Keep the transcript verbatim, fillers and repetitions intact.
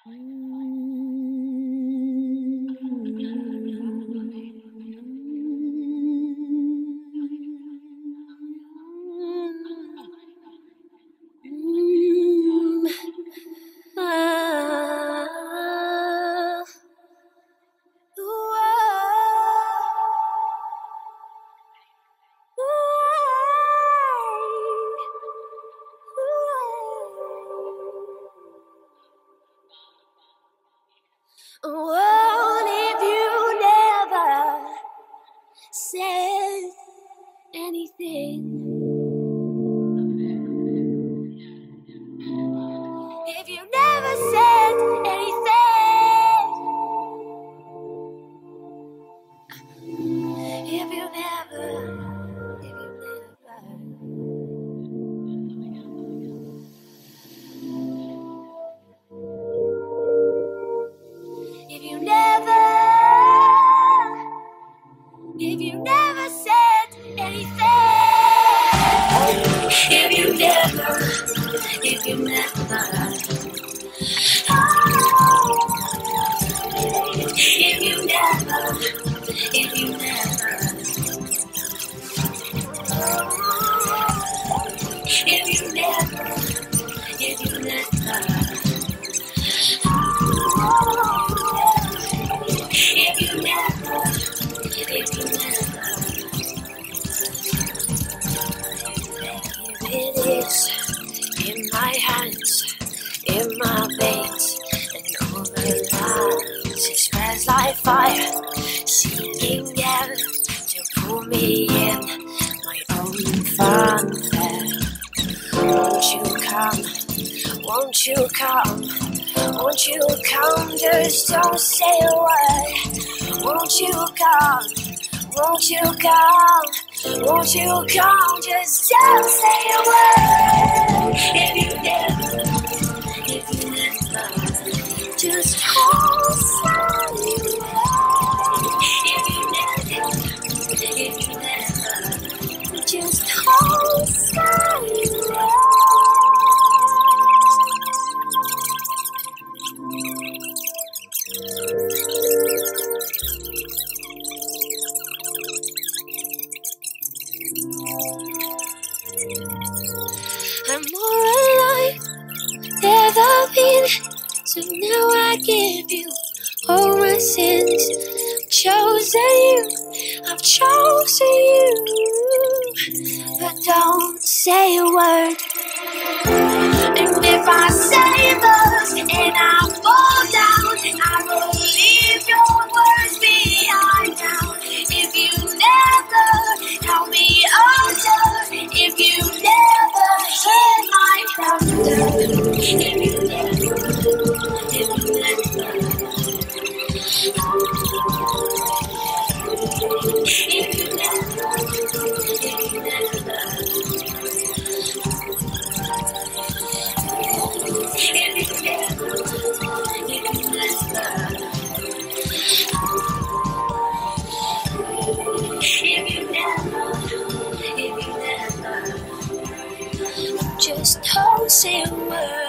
What if you never said anything? If you never said anything, if you never, if you If you never, if you never said anything, if you never, if you never, oh, if you never, if you never, oh, if you never, if you never, oh, if you never, if you never, if it is in my hands, in my veins, and all the lies it spreads like fire, seeking out to pull me in my own funfair. Won't you come? Won't you come? Won't you come? Just don't say a word. Won't you come? Won't you come? Won't you come? Just don't say a word. If you never, if you never, just hold silent. If you never, if you never, just hold silent. I'm more alive than ever been, so now I give you all my sins. I've chosen you, I've chosen you, but don't say a word. And if I say those and I fall down, I will leave your words behind now. If you never help me under, if you never hear my thunder, if you never, if you never, if you never, if you never, if you never, if you never, if you never, if you never, just don't say a word.